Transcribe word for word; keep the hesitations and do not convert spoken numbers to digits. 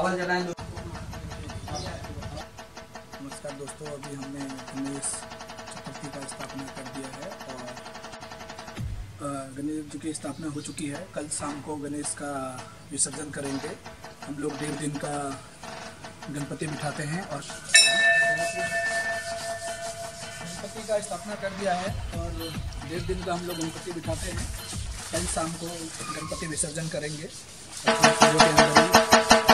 नमस्कार दोस्तों, अभी हमने गणेश चतुर्थी का स्थापना कर दिया है और गणेश जी की स्थापना हो चुकी है। कल शाम को गणेश का विसर्जन करेंगे। हम लोग डेढ़ दिन का गणपति बिठाते हैं और गणपति का स्थापना कर दिया है और डेढ़ दिन का हम लोग गणपति बिठाते हैं। कल शाम को गणपति विसर्जन करेंगे।